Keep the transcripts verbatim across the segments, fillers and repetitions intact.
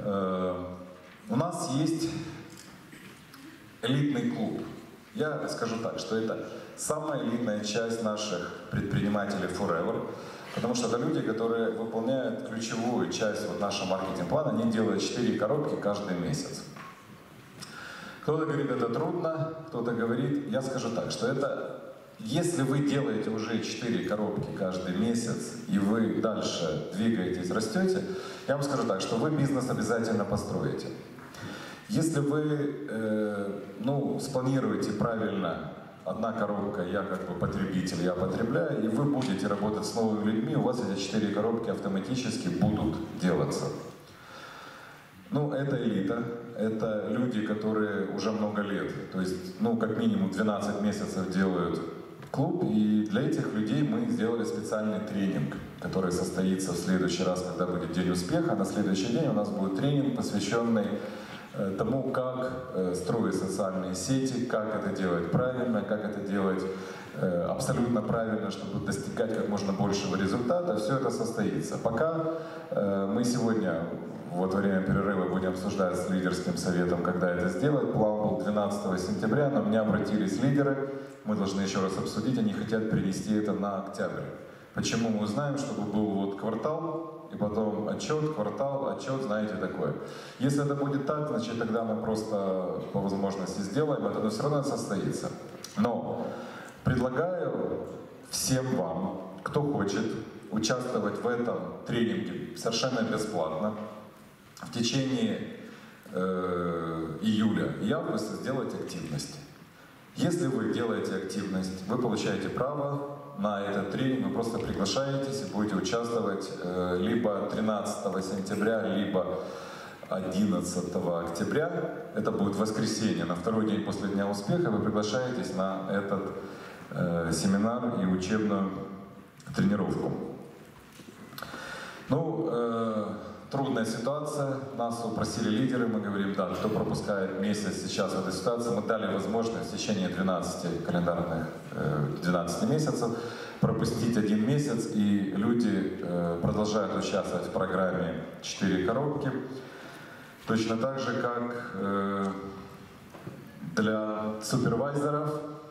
э, у нас есть элитный клуб. Я скажу так, что это самая элитная часть наших предпринимателей Forever, потому что это люди, которые выполняют ключевую часть вот нашего маркетинг-плана, они делают четыре коробки каждый месяц. Кто-то говорит, это трудно, кто-то говорит, я скажу так, что это, если вы делаете уже четыре коробки каждый месяц, и вы дальше двигаетесь, растете, я вам скажу так, что вы бизнес обязательно построите. Если вы э, ну, спланируете правильно, одна коробка, я как бы потребитель, я потребляю, и вы будете работать с новыми людьми, у вас эти четыре коробки автоматически будут делаться. Ну, это элита, это люди, которые уже много лет, то есть, ну, как минимум двенадцать месяцев делают клуб, и для этих людей мы сделали специальный тренинг, который состоится в следующий раз, когда будет День успеха. На следующий день у нас будет тренинг, посвященный э, тому, как э, строить социальные сети, как это делать правильно, как это делать э, абсолютно правильно, чтобы достигать как можно большего результата. Все это состоится. Пока э, мы сегодня вот во время перерыва будем обсуждать с лидерским советом, когда это сделать. План был двенадцатого сентября, но мне обратились лидеры, мы должны еще раз обсудить, они хотят перенести это на октябрь. Почему мы узнаем, чтобы был вот квартал, и потом отчет, квартал, отчет, знаете, такое. Если это будет так, значит тогда мы просто по возможности сделаем это, но все равно это состоится. Но предлагаю всем вам, кто хочет участвовать в этом тренинге совершенно бесплатно, в течение э, июля и августа сделать активности. Если вы делаете активность, вы получаете право на этот тренинг, вы просто приглашаетесь и будете участвовать э, либо тринадцатого сентября, либо одиннадцатого октября. Это будет воскресенье, на второй день после Дня успеха вы приглашаетесь на этот э, семинар и учебную тренировку. Ну, э, трудная ситуация, нас упросили лидеры, мы говорим, да, кто пропускает месяц сейчас в этой ситуации, мы дали возможность в течение двенадцати календарных, двенадцати месяцев пропустить один месяц, и люди э, продолжают участвовать в программе четыре коробки, точно так же, как э, для супервайзеров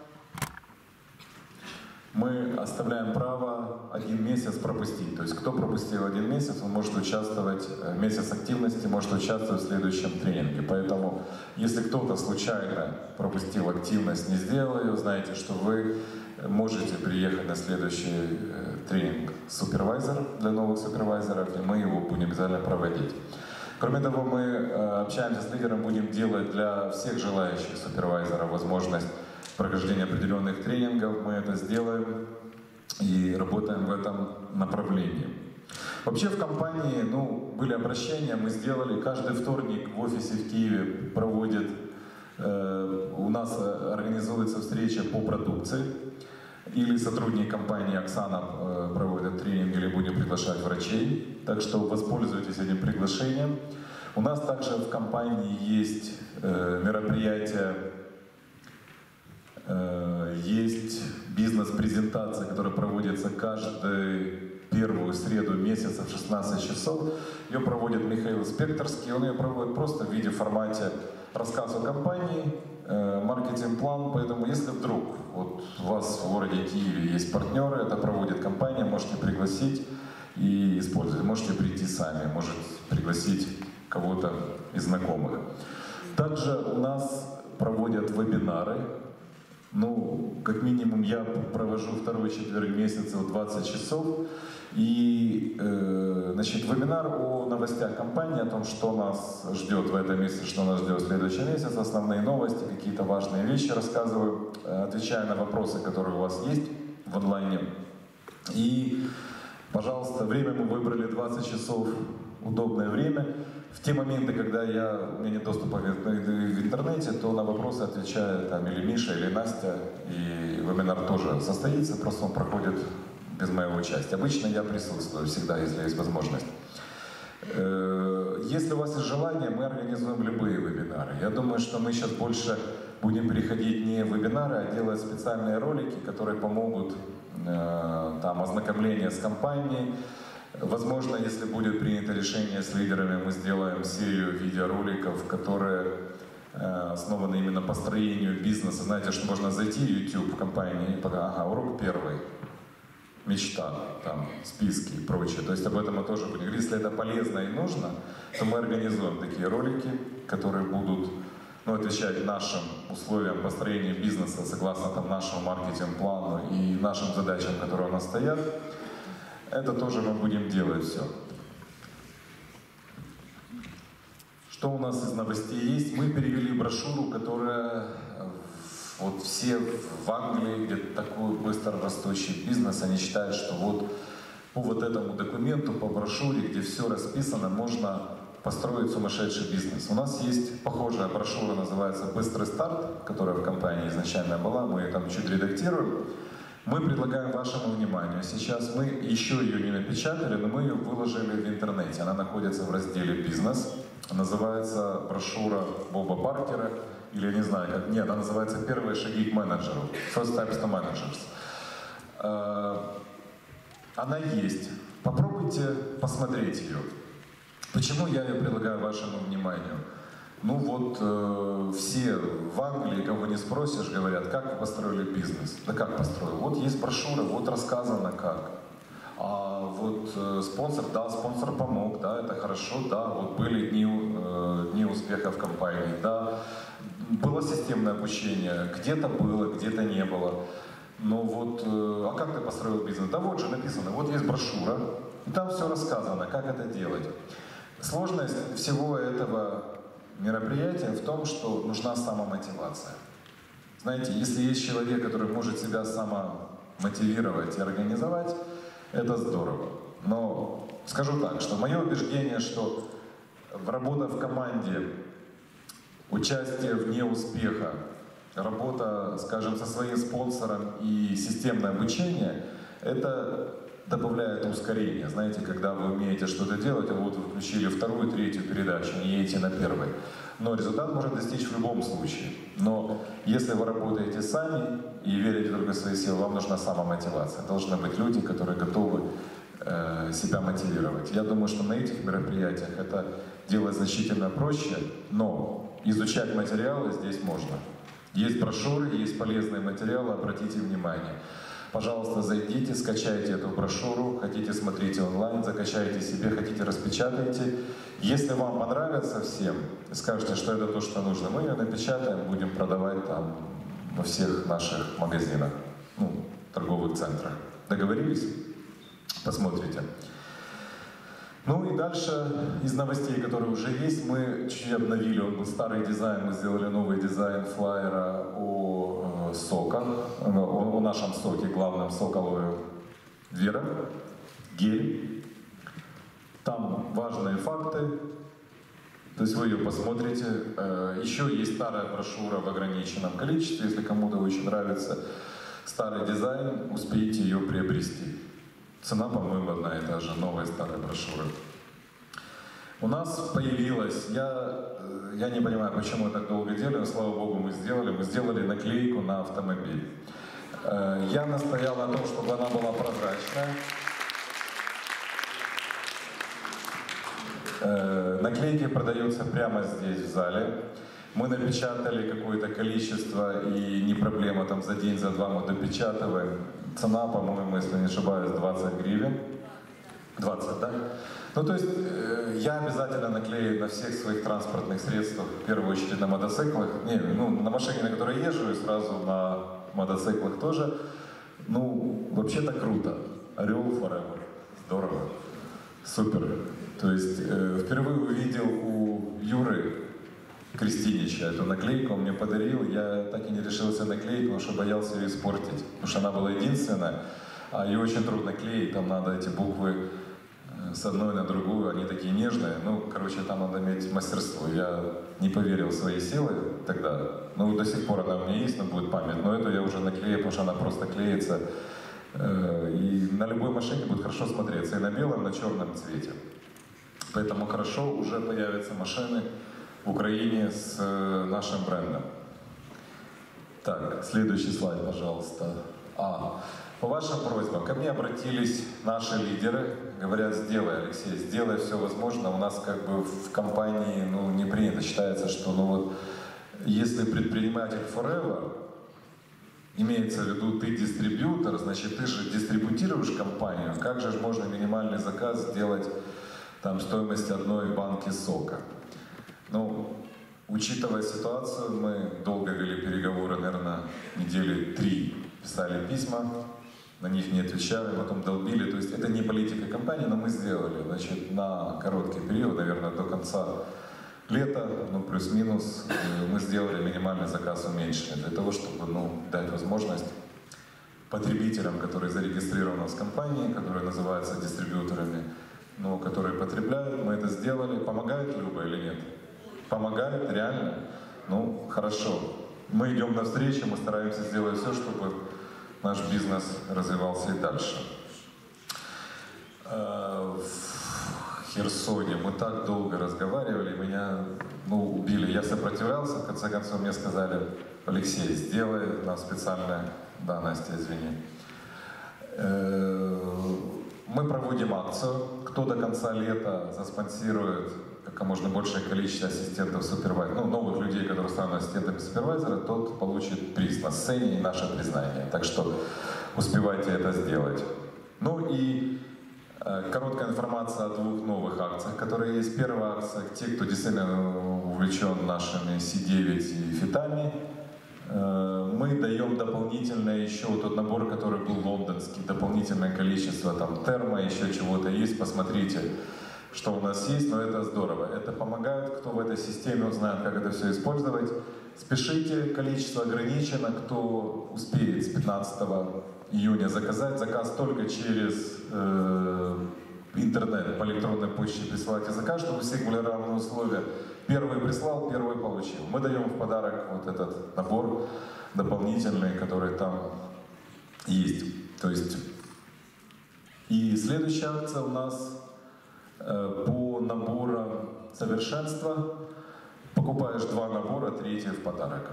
мы оставляем право один месяц пропустить. То есть кто пропустил один месяц, он может участвовать, месяц активности, может участвовать в следующем тренинге. Поэтому, если кто-то случайно пропустил активность, не сделал ее, знаете, что вы можете приехать на следующий тренинг супервайзер для новых супервайзеров, и мы его будем обязательно проводить. Кроме того, мы общаемся с лидером, будем делать для всех желающих супервайзеров возможность прохождения определенных тренингов, мы это сделаем и работаем в этом направлении. Вообще в компании, ну, были обращения, мы сделали, каждый вторник в офисе в Киеве проводит, э, у нас организуется встреча по продукции, или сотрудники компании Оксана э, проводят тренинг, или будем приглашать врачей, так что воспользуйтесь этим приглашением. У нас также в компании есть э, мероприятия, есть бизнес-презентация, которая проводится каждую первую среду месяца в шестнадцать часов. Ее проводит Михаил Спекторский. Он ее проводит просто в виде формате рассказ о компании, маркетинг-план. Поэтому если вдруг вот у вас в городе Киеве есть партнеры, это проводит компания, можете пригласить и использовать. Можете прийти сами, можете пригласить кого-то из знакомых. Также у нас проводят вебинары. Ну, как минимум, я провожу второй четверг месяца в двадцать часов. И, э, значит, вебинар о новостях компании, о том, что нас ждет в этом месяце, что нас ждет в следующем месяце, основные новости, какие-то важные вещи рассказываю, отвечаю на вопросы, которые у вас есть в онлайне. И, пожалуйста, время мы выбрали двадцать часов, удобное время. В те моменты, когда я, у меня нет доступа в интернете, то на вопросы отвечают там или Миша, или Настя, и вебинар тоже состоится, просто он проходит без моего участия. Обычно я присутствую всегда, если есть возможность. Если у вас есть желание, мы организуем любые вебинары. Я думаю, что мы сейчас больше будем переходить не в вебинары, а делать специальные ролики, которые помогут там ознакомление с компанией, Возможно, если будет принято решение с лидерами, мы сделаем серию видеороликов, которые э, основаны именно по построению бизнеса. Знаете, что можно зайти в YouTube в компании и подать, ага, урок первый, мечта, там, списки и прочее. То есть об этом мы тоже будем говорить. Если это полезно и нужно, то мы организуем такие ролики, которые будут, ну, отвечать нашим условиям построения бизнеса согласно там, нашему маркетинг-плану и нашим задачам, которые у нас стоят. Это тоже мы будем делать все. Что у нас из новостей есть? Мы перевели брошюру, которая вот все в Англии, где такой быстро растущий бизнес, они считают, что вот по вот этому документу, по брошюре, где все расписано, можно построить сумасшедший бизнес. У нас есть похожая брошюра, называется «Быстрый старт», которая в компании изначально была, мы ее там чуть редактируем. Мы предлагаем вашему вниманию. Сейчас мы еще ее не напечатали, но мы ее выложили в интернете. Она находится в разделе «Бизнес». Называется брошюра Боба Паркера, или я не знаю, как, нет, она называется «Первые шаги к менеджеру». First Steps to Managers. Она есть. Попробуйте посмотреть ее. Почему я ее предлагаю вашему вниманию? Ну вот э, все в Англии, кого не спросишь, говорят, как вы построили бизнес. Да как построил? Вот есть брошюра, вот рассказано как. А вот э, спонсор, да, спонсор помог, да, это хорошо, да, вот были дни, э, дни успеха в компании, да. Было системное обучение, где-то было, где-то не было. Но вот, э, а как ты построил бизнес? Да вот же написано, вот есть брошюра, и там все рассказано, как это делать. Сложность всего этого мероприятия в том, что нужна самомотивация. Знаете, если есть человек, который может себя самомотивировать и организовать, это здорово. Но скажу так, что мое убеждение, что работа в команде, участие в неуспеха, работа, скажем, со своим спонсором и системное обучение, это добавляет ускорение. Знаете, когда вы умеете что-то делать, а вот вы включили вторую, третью передачу, не едете на первой. Но результат можно достичь в любом случае. Но если вы работаете сами и верите только в свои силы, вам нужна самомотивация. Должны быть люди, которые готовы э, себя мотивировать. Я думаю, что на этих мероприятиях это делать значительно проще, но изучать материалы здесь можно. Есть брошюры, есть полезные материалы, обратите внимание. Пожалуйста, зайдите, скачайте эту брошюру, хотите смотрите онлайн, закачайте себе, хотите распечатайте. Если вам понравится всем, скажете, что это то, что нужно, мы ее напечатаем, будем продавать там во всех наших магазинах, ну, торговых центрах. Договорились? Посмотрите. Ну и дальше из новостей, которые уже есть, мы чуть-чуть обновили, он был старый дизайн, мы сделали новый дизайн флайера о э, соках, о, о нашем соке, главном сок алоэ вера, гель. Там важные факты, то есть вы ее посмотрите. Э, еще есть старая брошюра в ограниченном количестве, если кому-то очень нравится старый дизайн, успейте ее приобрести. Цена, по-моему, одна и та же, новая старая брошюра. У нас появилась, я, я не понимаю, почему так долго делали, но слава богу мы сделали, мы сделали наклейку на автомобиль. Я настоял на том, чтобы она была прозрачная. Наклейки продаются прямо здесь, в зале. Мы напечатали какое-то количество, и не проблема, там за день, за два мы допечатываем. Цена, по-моему, если не ошибаюсь, двадцать гривен. двадцать, да? Ну, то есть, э, я обязательно наклею на всех своих транспортных средствах, в первую очередь на мотоциклах. Не, ну, на машине, на которой езжу, и сразу на мотоциклах тоже. Ну, вообще-то круто. Орел forever. Здорово. Супер. То есть, э, впервые увидел у Юры Крестинича эту наклейку, он мне подарил, я так и не решился наклеить, потому что боялся ее испортить, потому что она была единственная, а ее очень трудно клеить, там надо эти буквы с одной на другую, они такие нежные, ну, короче, там надо иметь мастерство, я не поверил в свои силы тогда, ну, до сих пор она у меня есть, но будет память, но эту я уже наклею, потому что она просто клеится, и на любой машине будет хорошо смотреться, и на белом, и на черном цвете, поэтому хорошо уже появятся машины в Украине с нашим брендом. Так, следующий слайд, пожалуйста. А, по вашим просьбам ко мне обратились наши лидеры, говорят: сделай, Алексей, сделай все возможное. У нас как бы в компании ну, не принято, считается, что ну вот если предприниматель forever, имеется в виду ты дистрибьютор, значит ты же дистрибутируешь компанию, как же можно минимальный заказ сделать там стоимость одной банки сока? Ну, учитывая ситуацию, мы долго вели переговоры, наверное, недели три, писали письма, на них не отвечали, потом долбили. То есть это не политика компании, но мы сделали. Значит, на короткий период, наверное, до конца лета, ну плюс-минус, мы сделали минимальный заказ уменьшенный, для того, чтобы ну, дать возможность потребителям, которые зарегистрированы в компании, которые называются дистрибьюторами, ну, которые потребляют, мы это сделали. Помогает Люба или нет? Помогает, реально? Ну, хорошо. Мы идем навстречу, мы стараемся сделать все, чтобы наш бизнес развивался и дальше. В Херсоне мы так долго разговаривали, меня ну, убили. Я сопротивлялся, в конце концов мне сказали: Алексей, сделай нам специальное... Да, Настя, извини. Мы проводим акцию. Кто до конца лета заспонсирует как можно большее количество ассистентов супервайзера, ну, новых людей, которые станут ассистентами супервайзера, тот получит приз на сцене и наше признание. Так что успевайте это сделать. Ну и э, короткая информация о двух новых акциях, которые есть. Первая акция, те, кто действительно увлечен нашими си девять и фитами, э, мы даем дополнительное еще вот тот набор, который был лондонский, дополнительное количество там термо, еще чего-то есть, посмотрите, что у нас есть, но это здорово. Это помогает, кто в этой системе узнает, как это все использовать. Спешите, количество ограничено, кто успеет с пятнадцатого июня заказать. Заказ только через э, интернет, по электронной почте присылайте заказ, чтобы у всех были равные условия. Первый прислал, первый получил. Мы даем в подарок вот этот набор дополнительный, который там есть. То есть, и следующая акция у нас по наборам совершенства. Покупаешь два набора, третий в подарок.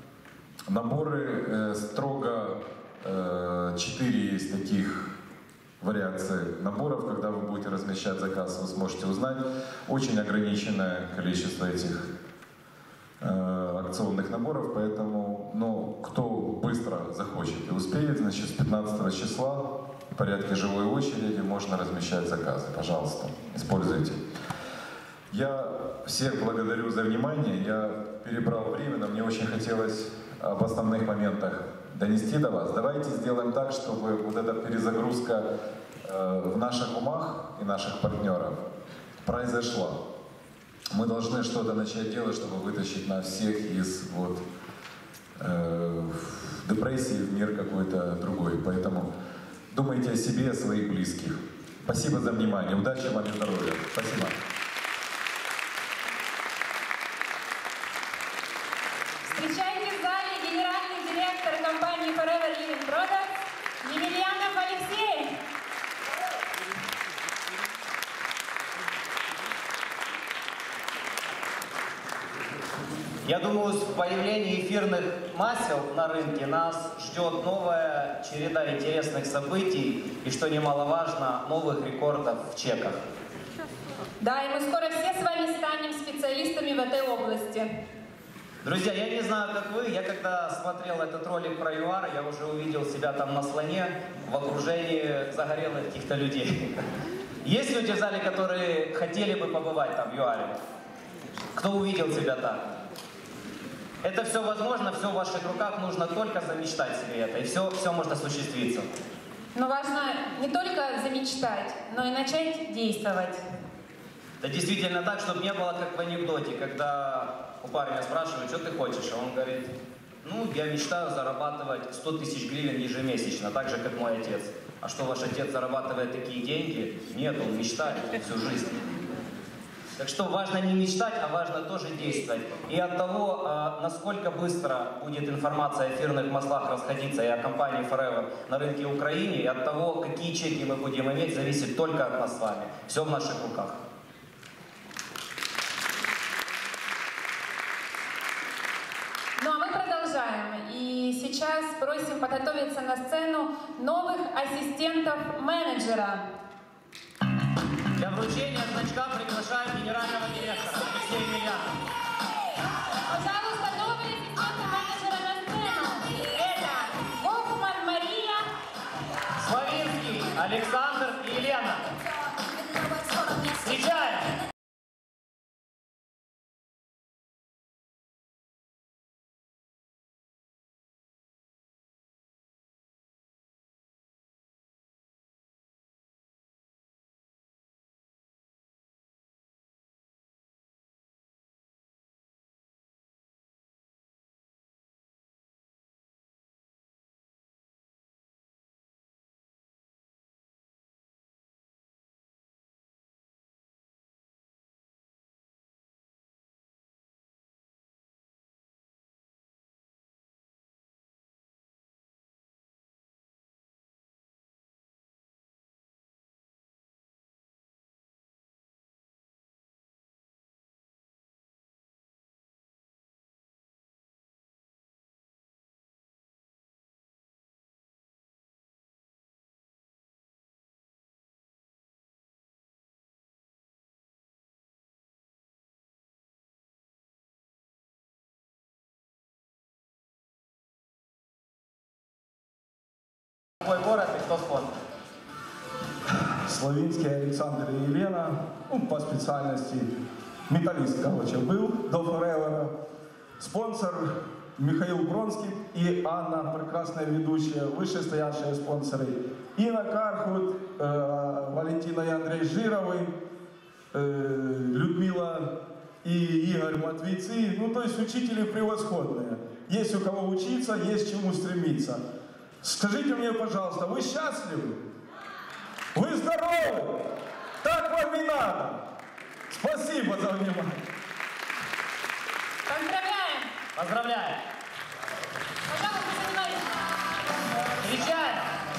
Наборы э, строго э, четыре есть таких вариаций наборов. Когда вы будете размещать заказ, вы сможете узнать. Очень ограниченное количество этих э, акционных наборов, поэтому ну, кто быстро захочет и успеет, значит, с пятнадцатого числа в порядке живой очереди можно размещать заказы. Пожалуйста, используйте. Я всех благодарю за внимание. Я перебрал время, но мне очень хотелось об основных моментах донести до вас. Давайте сделаем так, чтобы вот эта перезагрузка э, в наших умах и наших партнеров произошла. Мы должны что-то начать делать, чтобы вытащить нас всех из вот, э, депрессии в мир какой-то другой. Поэтому думайте о себе, о своих близких. Спасибо за внимание. Удачи вам и здоровья. Спасибо. Встречайте в зале генеральный директор компании Forever Living Products Емельянов Алексей. Я думаю, с появлением эфирных масел на рынке нас ждет новая череда интересных событий и, что немаловажно, новых рекордов в чеках. Да, и мы скоро все с вами станем специалистами в этой области. Друзья, я не знаю, как вы, я когда смотрел этот ролик про ЮАР, я уже увидел себя там на слоне в окружении загорелых каких-то людей. Есть люди в зале, которые хотели бы побывать там в ЮАРе? Кто увидел себя там? Это все возможно, все в ваших руках, нужно только замечтать себе это, и все, все может осуществиться. Но важно не только замечтать, но и начать действовать. Да действительно так, чтобы не было как в анекдоте, когда у парня спрашивают, что ты хочешь, а он говорит, ну, я мечтаю зарабатывать сто тысяч гривен ежемесячно, так же, как мой отец. А что, ваш отец зарабатывает такие деньги? Нет, он мечтает всю жизнь. Так что важно не мечтать, а важно тоже действовать. И от того, насколько быстро будет информация о эфирных маслах расходиться и о компании Forever на рынке Украины, и от того, какие чеки мы будем иметь, зависит только от нас с вами. Все в наших руках. Ну а мы продолжаем. И сейчас просим подготовиться на сцену новых ассистентов менеджера. Для вручения значка приглашаем генерального директора Алексея Емельянова. Пожалуйста, новые ассистенты менеджера на сцену. Это Гофман Мария, Славинский Александр и Елена. Встречаем! Какой город и кто спонсор? Славинский Александр и Елена, ну, по специальности металлист, короче, был до Forever. Спонсор Михаил Бронский и Анна, прекрасная ведущая, вышестоящие спонсоры. Инна Кархут, э, Валентина и Андрей Жировы, э, Людмила и Игорь Матвейцы. Ну, то есть учители превосходные. Есть у кого учиться, есть чему стремиться. Скажите мне, пожалуйста, вы счастливы? Вы здоровы? Так вам и надо. Спасибо за внимание. Поздравляем! Поздравляем! Пожалуйста, занимайтесь. Встречаем!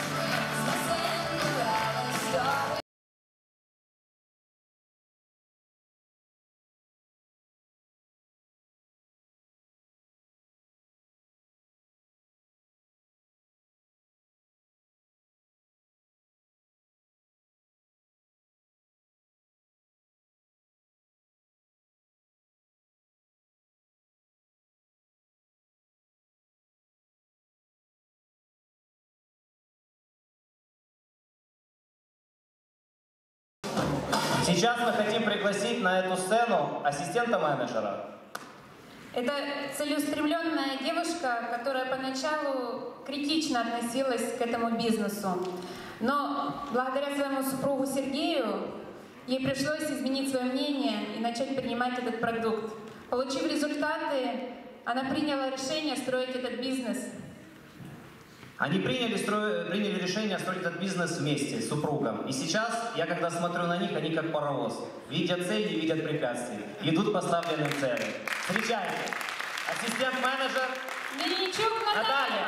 Сейчас мы хотим пригласить на эту сцену ассистента менеджера. Это целеустремленная девушка, которая поначалу критично относилась к этому бизнесу. Но благодаря своему супругу Сергею ей пришлось изменить свое мнение и начать принимать этот продукт. Получив результаты, она приняла решение строить этот бизнес. Они приняли, стро... приняли решение строить этот бизнес вместе с супругом. И сейчас, я когда смотрю на них, они как паровоз. Видят цели, видят препятствия. Идут к поставленным целям. Встречайте. Ассистент-менеджер Мельничук Наталья. Наталья.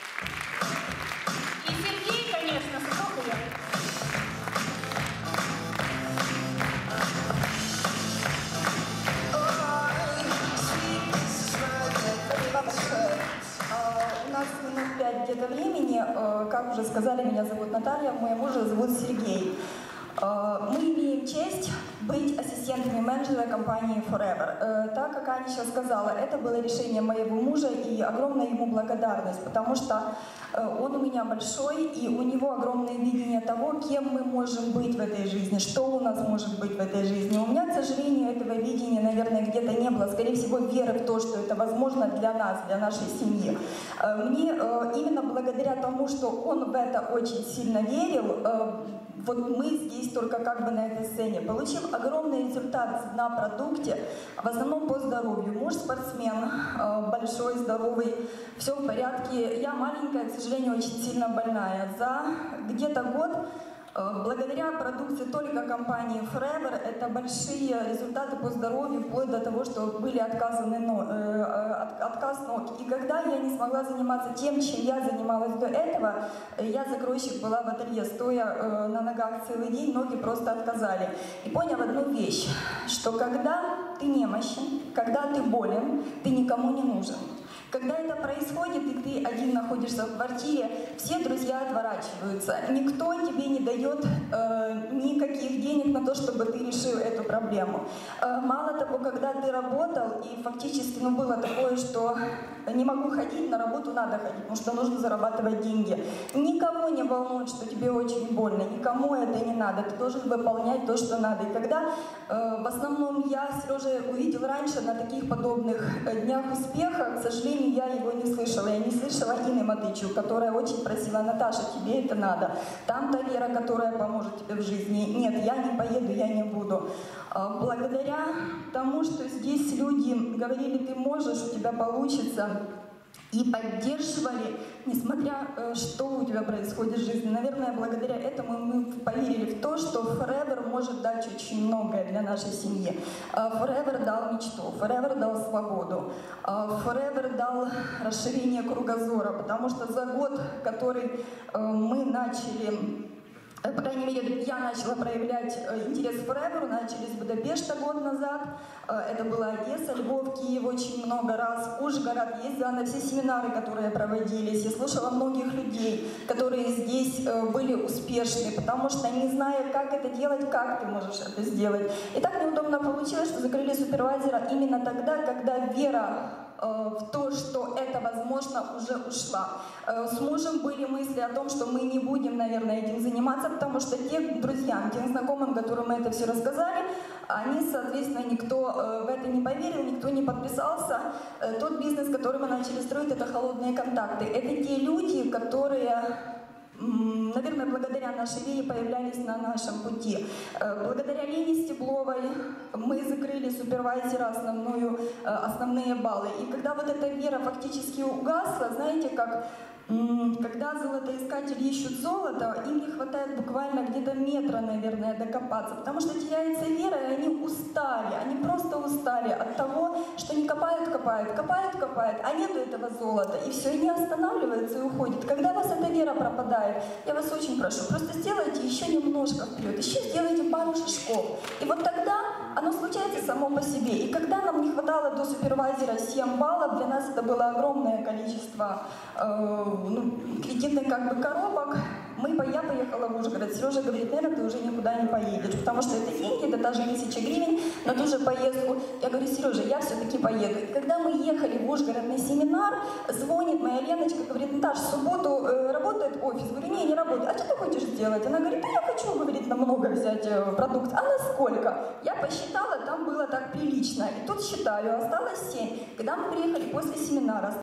И Сергей, конечно, супруг ее. У нас минут пять где-то времени. Как уже сказали, меня зовут Наталья, моего мужа зовут Сергей. Мы имеем честь быть ассистентами менеджера компании Forever. Так как Аня сейчас сказала, это было решение моего мужа, и огромная ему благодарность, потому что он у меня большой, и у него огромное видение того, кем мы можем быть в этой жизни, что у нас может быть в этой жизни. У меня, к сожалению, этого видения, наверное, где-то не было. Скорее всего, веры в то, что это возможно для нас, для нашей семьи. Мне именно благодаря тому, что он в это очень сильно верил, вот мы здесь только как бы на этой сцене. Получив огромный результат на продукте, в основном по здоровью. Муж спортсмен, большой, здоровый, все в порядке. Я маленькая, к сожалению, очень сильно больная. За где-то год, благодаря продукции только компании Forever, это большие результаты по здоровью, вплоть до того, что были отказаны, э, отказ ног. И когда я не смогла заниматься тем, чем я занималась до этого, я закройщик была в ателье, стоя э, на ногах целый день, ноги просто отказали. И поняла одну вещь, что когда ты немощен, когда ты болен, ты никому не нужен. Когда это происходит, и ты один находишься в квартире, все друзья отворачиваются. Никто тебе не дает э, никаких денег на то, чтобы ты решил эту проблему. Э, мало того, когда ты работал, и фактически ну, было такое, что не могу ходить, на работу надо ходить, потому что нужно зарабатывать деньги. Никого не волнует, что тебе очень больно, никому это не надо, ты должен выполнять то, что надо. И когда э, в основном я Сережа увидел раньше на таких подобных э, днях успеха, к сожалению, я его не слышала. Я не слышала Инны Матычу, которая очень просила: Наташа, тебе это надо. Там-то Вера, которая поможет тебе в жизни. Нет, я не поеду, я не буду. Э, благодаря тому, что здесь люди говорили: ты можешь, у тебя получится, и поддерживали, несмотря, что у тебя происходит в жизни. Наверное, благодаря этому мы поверили в то, что Forever может дать очень многое для нашей семьи. Forever дал мечту, Forever дал свободу, Forever дал расширение кругозора, потому что за год, который мы начали, по крайней мере, я начала проявлять интерес к Forever, начали с Будапешта год назад. Это была Одесса, Львов, Киев очень много раз, Ужгород. Ездила на все семинары, которые проводились. Я слушала многих людей, которые здесь были успешны, потому что, не зная, как это делать, как ты можешь это сделать. И так неудобно получилось, что закрыли супервайзера именно тогда, когда вера в то, что это возможно, уже ушла. С мужем были мысли о том, что мы не будем, наверное, этим заниматься, потому что тем друзьям, тем знакомым, которым мы это все рассказали, они, соответственно, никто в это не поверил, никто не подписался. Тот бизнес, который мы начали строить, это холодные контакты. Это те люди, которые, наверное, благодаря нашей вере появлялись на нашем пути. Благодаря Лене Стебловой мы закрыли супервайзера основную, основные баллы. И когда вот эта вера фактически угасла, знаете, как когда золотоискатели ищут золото, им не хватает буквально где-то метра, наверное, докопаться, потому что теряется вера, и они устали, они просто устали от того, что не копают, копают, копают, копают, а нету этого золота, и все, и не останавливаются и уходят. Когда у вас эта вера пропадает, я вас очень прошу, просто сделайте еще немножко вперед, еще сделайте пару шажков, и вот тогда оно случается само по себе. И когда нам не хватало до супервайзера семь баллов, для нас это было огромное количество э, ну, кредитных как бы коробок. Мы, я поехала в Ужгород. Сережа говорит: наверное, ты уже никуда не поедешь, потому что это деньги, это даже тысяча гривен на ту же поездку. Я говорю: Сережа, я все-таки поеду. И когда мы ехали в Ужгород на семинар, звонит моя Леночка, говорит: Наташ, в субботу э, работает офис. Говорю: не, не работает. А что ты хочешь сделать? Она говорит: да я хочу, говорит, намного взять э, продукт. А на сколько? Я посчитала, там было так прилично. И тут считаю, осталось семь. Когда мы приехали после семинара,